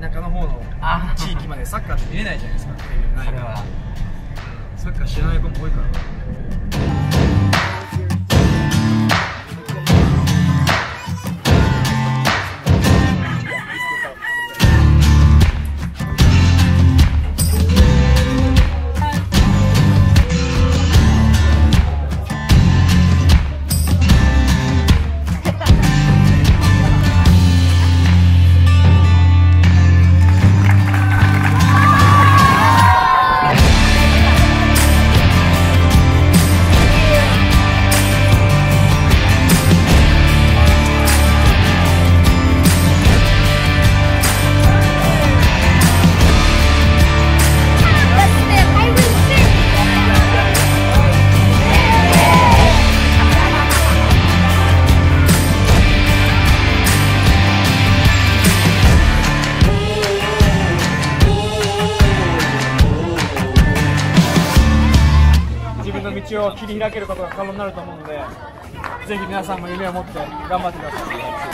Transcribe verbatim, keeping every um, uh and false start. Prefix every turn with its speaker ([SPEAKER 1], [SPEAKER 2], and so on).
[SPEAKER 1] 田舎の方の地域までサッカーって見れないじゃないですか。テレビないから。サッカー知らない子も多いから。自分の道を切り開けることが可能になると思うので、ぜひ皆さんも夢を持って頑張ってください。